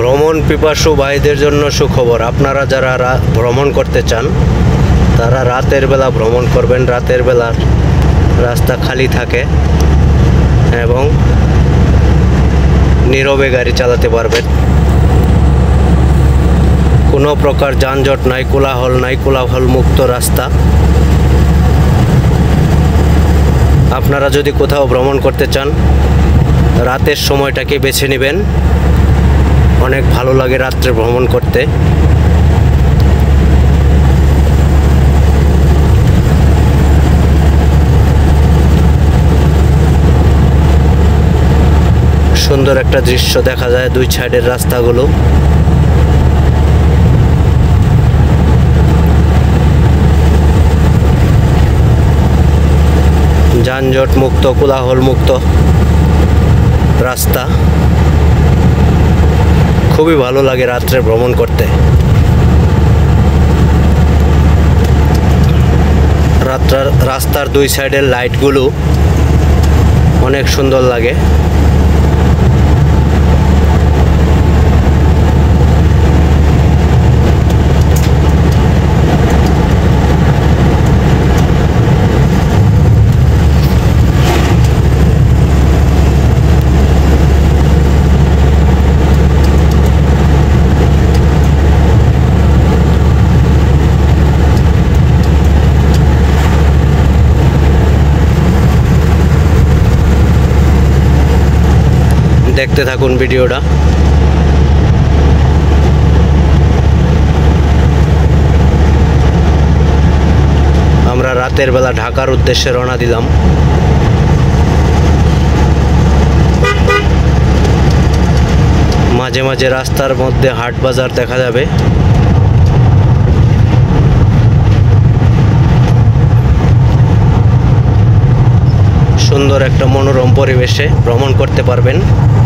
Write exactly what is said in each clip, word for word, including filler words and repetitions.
ভ্রমণ পিপাসু ভাইদের জন্য সুখবর। আপনারা যারা ভ্রমণ করতে চান তারা রাতের বেলা ভ্রমণ করবেন। রাতের বেলা রাস্তা খালি থাকে এবং নীরবে গাড়ি চালাতে পারবেন। কোনো প্রকার যানজট নাই, কোলাহল নাই, কোলাহল মুক্ত রাস্তা। আপনারা যদি কোথাও ভ্রমণ করতে চান রাতের সময়টাকে বেছে নেবেন। অনেক ভালো লাগে রাত্রে ভ্রমণ করতে। সুন্দর একটা দৃশ্য দেখা যায় দুই সাইডের রাস্তাগুলো। যানজট মুক্ত, কোলাহল মুক্ত রাস্তা। খুবই ভালো লাগে রাত্রে ভ্রমণ করতে। রাত্রার রাস্তার দুই সাইডের লাইটগুলো অনেক সুন্দর লাগে। দেখতে থাকুন ভিডিওটা। আমরা রাতের বেলা ঢাকার উদ্দেশ্যে রওনা দিলাম। মাঝে মাঝে রাস্তার মধ্যে হাট বাজার দেখা যাবে। সুন্দর একটা মনোরম পরিবেশে ভ্রমণ করতে পারবেন।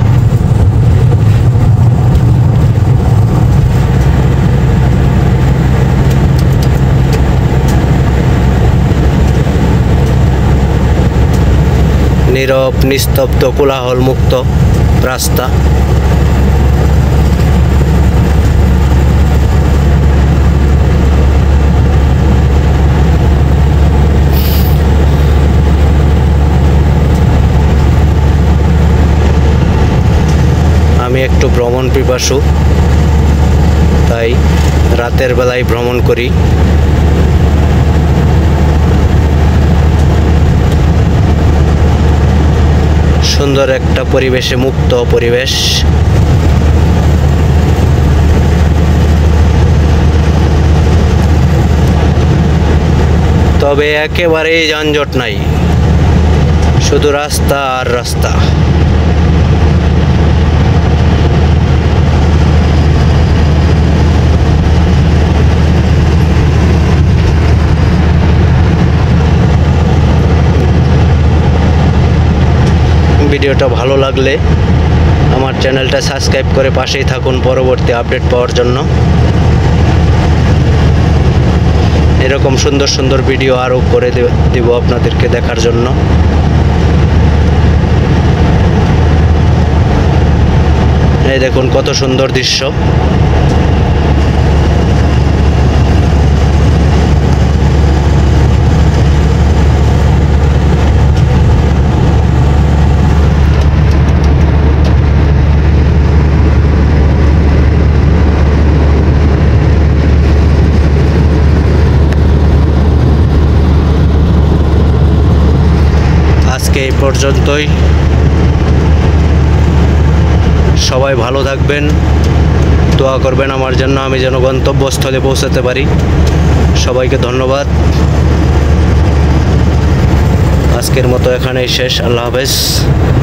নীরব, নিস্তব্ধ, কোলাহল মুক্ত রাস্তা। আমি একটু ভ্রমণ পিপাসু, তাই রাতের বেলায় ভ্রমণ করি। সুন্দর একটা পরিবেশে, মুক্ত পরিবেশ। তবে একেবারেই যানজট নাই, শুধু রাস্তা আর রাস্তা। ভিডিওটা ভালো লাগলে আমার চ্যানেলটা সাবস্ক্রাইব করে পাশেই থাকুন পরবর্তী আপডেট পাওয়ার জন্য। এরকম সুন্দর সুন্দর ভিডিও আরও করে দেব আপনাদেরকে দেখার জন্য। এই দেখুন কত সুন্দর দৃশ্য। এই পর্যন্তই। সবাই ভালো থাকবেন, দোয়া করবেন আমার জন্য, আমি যেন গন্তব্যস্থলে পৌঁছাতে পারি। সবাইকে ধন্যবাদ। আজকের মতো এখানেই শেষ। আল্লাহ হাফেজ।